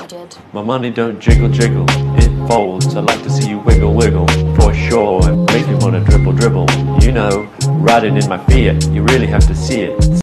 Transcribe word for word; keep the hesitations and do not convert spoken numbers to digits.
you did. My money don't jiggle jiggle, it folds. I like to see you wiggle wiggle, for sure. It makes me wanna dribble dribble. You know, riding in my Fiat, you really have to see it.